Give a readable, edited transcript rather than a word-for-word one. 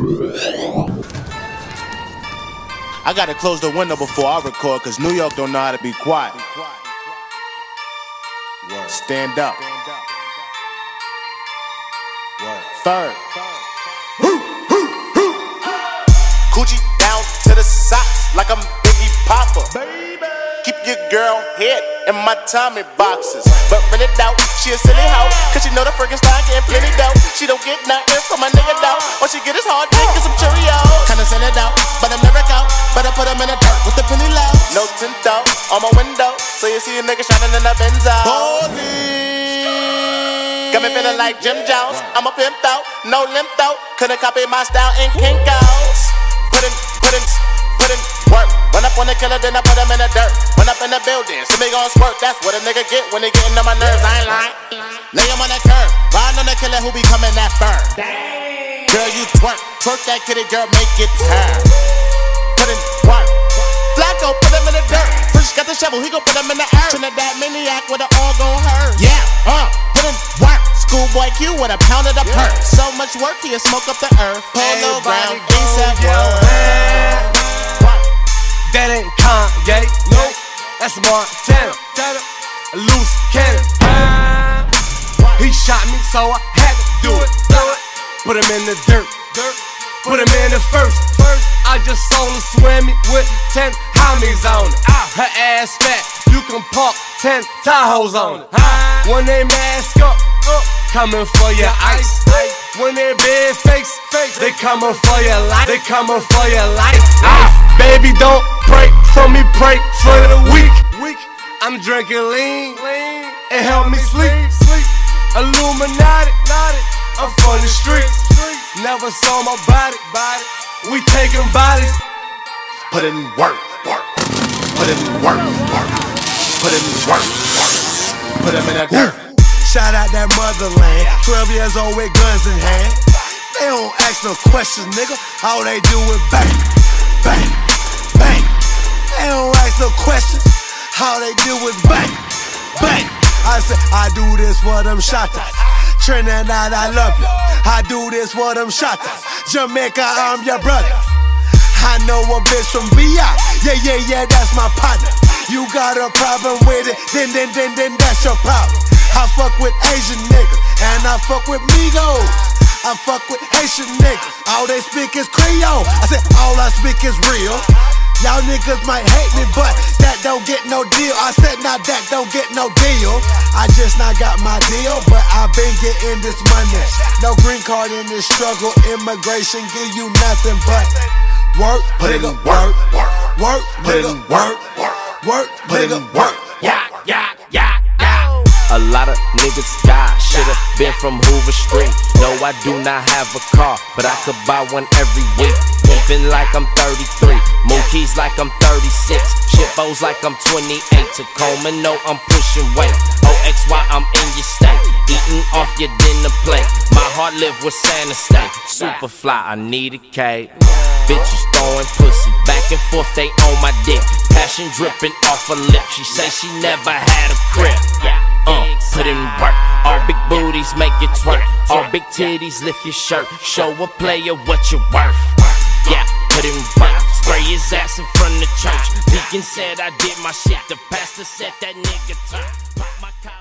I gotta close the window before I record, cause New York don't know how to be quiet. Stand up. Third. Coochie down to the socks like I'm Biggie Popper. Keep your girl head in my Tommy boxes. But rent it out, she a silly hoe, cause she know the friggin' style getting plenty dough. She don't get nothing from my nigga though. All she get is hard dick and some Cheerios. Kinda send it out, but I'm never out. Better put him in the dirt with the penny low. No tint out on my window, so you see a nigga shining in the Benzo. Holy. Got me feeling like Jim Jones. I'm a pimp out, no limp out. Couldn't copy my style in Kinko's. Put in work. Run up on the killer, then I put him in the dirt. Run up in the building, see me gon' squirt. That's what a nigga get when they gettin' on my nerves. I ain't lying. Lay him on the curb, riding on the killer who be coming that firm. Girl, you twerk that kitty, girl, make it turn. Put in work. Flacco, put him in the dirt. Fresh got the shovel, he gon' put him in the earth. Trinidad maniac with it all gon' hurt. Yeah, put in work. Schoolboy Q with a pound of the perk. So much work, he'll smoke up the earth. Polo Brown, ASAP World. That ain't Kanye, nope, that's Montana, a loose cannon. He shot me, so I had to do it. Put him in the dirt, put him in the first. I just saw her swimming with 10 homies on it. Her ass fat, you can park 10 Tahoes on it. When they mask up, coming for your ice. When they big fakes, they coming for your life. They coming for your life. Baby, don't pray for me, pray for the weak. I'm drinking lean, it help me sleep. Illuminati, I'm from the streets. Never saw my body. We taking bodies. Put in work. Put in work. Put in work. Put him in that dirt. Shout out that motherland, 12 years old with guns in hand. They don't ask no questions, nigga. All they do is bang, bang, bang. They don't ask no questions. All they do is bang, bang. I say, I do this for them shotters. Trinidad, I love you. I do this for them shotters. Jamaica, I'm your brother. I know a bitch from VI. Yeah, that's my partner. You got a problem with it, then that's your problem. I fuck with Asian niggas, and I fuck with Migos. I fuck with Haitian niggas, all they speak is Creole. I said all I speak is real. Y'all niggas might hate me, but that don't get no deal. I said now that don't get no deal. I just not got my deal, but I been getting this money. No green card in this struggle, immigration give you nothing but work, put in nigga, work, work, put in work, put in work. Yeah. A lot of niggas die, should've been from Hoover Street. No, I do not have a car, but I could buy one every week. Pimpin' like I'm 33, Mookie's like I'm 36, Shippo's like I'm 28, Tacoma, no, I'm pushing weight. OXY, I'm in your state, eating off your dinner plate. My heart live with Santa State, super fly, I need a cake. Bitches throwing pussy, back and forth, they on my dick. Passion dripping off her lip, she say she never had a crib. Put in work, all big booties make it twerk. All big titties lift your shirt, show a player what you're worth. Yeah, put in work, spray his ass in front of church. Deacon said I did my shit, the pastor said that nigga turn. Pop my collar.